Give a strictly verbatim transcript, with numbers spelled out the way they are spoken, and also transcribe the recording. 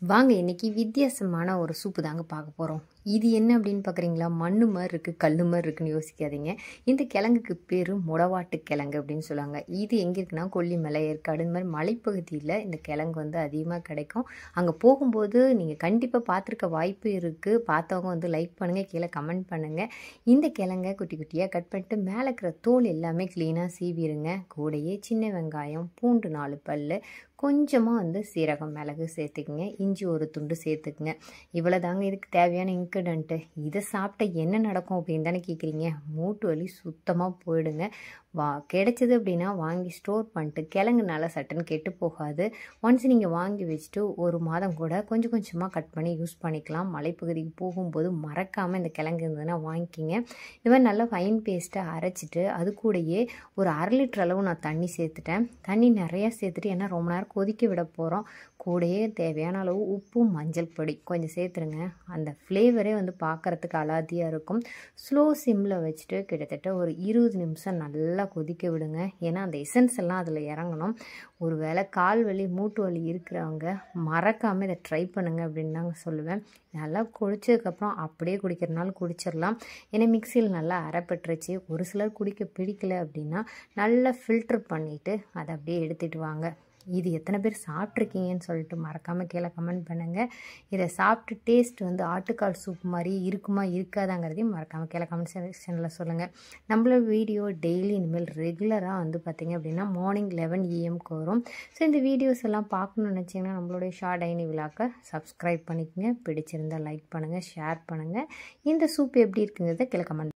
வாங்க இன்னைக்கு வித்தியாசமான ஒரு சூப்பு தாங்க பார்க்க போகிறோம். இது என்ன அப்படின்னு பார்க்குறீங்களா? மண்ணு மாதிரி இருக்குது, கல் மாதிரி இருக்குன்னு யோசிக்காதீங்க. இந்த கிழங்குக்கு பேர் முடவாட்டு கிழங்கு அப்படின்னு சொல்லுவாங்க. இது எங்கே இருக்குன்னா கொல்லிமலை, ஏற்காடு இந்த மாதிரி மலைப்பகுதியில் இந்த கிழங்கு வந்து அதிகமாக கிடைக்கும். அங்கே போகும்போது நீங்கள் கண்டிப்பாக பார்த்துருக்க வாய்ப்பு இருக்குது. பார்த்தவங்க வந்து லைக் பண்ணுங்கள், கீழே கமெண்ட் பண்ணுங்கள். இந்த கிழங்கை குட்டி குட்டியாக கட் பண்ணிட்டு மேலே இருக்கிற தோல் எல்லாமே க்ளீனாக சீவிடுங்க. கூடையே சின்ன வெங்காயம், பூண்டு நாலு பல், கொஞ்சமாக வந்து சீரகம், மிளகு சேர்த்துக்குங்க. இஞ்சி ஒரு துண்டு சேர்த்துக்குங்க. இவ்வளோ தாங்க இதுக்கு தேவையான இன்க்ரிடியன்ட்டு. இதை சாப்பிட்டா என்ன நடக்கும் அப்படின்னு தானே கேட்குறீங்க? மூட்டு வலி சுத்தமாக போயிடுங்க. வா கிடைச்சது அப்படின்னா வாங்கி ஸ்டோர் பண்ணிட்டு கிழங்கு நல்லா சட்டுன்னு கெட்டு போகாது. ஒன்ஸ் நீங்கள் வாங்கி வச்சுட்டு ஒரு மாதம் கூட கொஞ்சம் கொஞ்சமாக கட் பண்ணி யூஸ் பண்ணிக்கலாம். மலைப்பகுதிக்கு போகும்போது மறக்காமல் இந்த கிழங்கு இருந்ததுன்னா வாங்கிக்கிங்க. இந்த மாதிரி நல்லா ஃபைன் பேஸ்ட்டை அரைச்சிட்டு அது கூடயே ஒரு அரை லிட்டர் அளவு நான் தண்ணி சேர்த்துட்டேன். தண்ணி நிறையா சேர்த்துட்டு ஏன்னா ரொம்ப நேரம் கொதிக்க விட போகிறோம். கூடயே தேவையான அளவு உப்பும் மஞ்சள் பொடி கொஞ்சம் சேர்த்துருங்க. அந்த ஃப்ளேவரே வந்து பார்க்குறதுக்கு அலாதியாக இருக்கும். ஸ்லோ சிம்மில் வச்சுட்டு கிட்டத்தட்ட ஒரு இருபது நிமிஷம் நல்லா கொதிக்க விடுங்க. ஏன்னா அந்த எசன்ஸ் எல்லாம் அதில் இறங்கணும். ஒரு வேளை கால் வலி, மூட்டு வலி இருக்கிறவங்க மறக்காமல் இதை ட்ரை பண்ணுங்க அப்படின்னு தாங்க சொல்லுவேன். நல்லா குடிச்சதுக்கப்புறம் அப்படியே குடிக்கிறனால குடிச்சிடலாம். ஏன்னா மிக்சியில் நல்லா அரைப்பட்டுருச்சு. ஒரு சிலர் குடிக்க பிடிக்கல அப்படின்னா நல்லா ஃபில்ட்ரு பண்ணிவிட்டு அதை அப்படியே எடுத்துகிட்டு வாங்க. இது எத்தனை பேர் சாப்பிட்ருக்கீங்கன்னு சொல்லிட்டு மறக்காமல் கீழே கமெண்ட் பண்ணுங்கள். இதை சாப்பிட்டு டேஸ்ட் வந்து ஆட்டுக்கால் சூப் மாதிரி இருக்குமா இருக்காதாங்கிறதையும் மறக்காமல் கீழே கமெண்ட் செக்ஷனில் சொல்லுங்கள். நம்மளோட வீடியோ டெய்லி இனிமேல் ரெகுலராக வந்து பார்த்திங்க அப்படின்னா மார்னிங் லெவன் ஏஎம்க்கு வரும். ஸோ இந்த வீடியோஸ் எல்லாம் பார்க்கணுன்னு நினச்சிங்கன்னா நம்மளுடைய ஷார்ட் டைனி விழாக்க சப்ஸ்கிரைப் பண்ணிக்கங்க. பிடிச்சிருந்தால் லைக் பண்ணுங்கள், ஷேர் பண்ணுங்கள். இந்த சூப் எப்படி இருக்குங்கிறத கீழே கமெண்ட்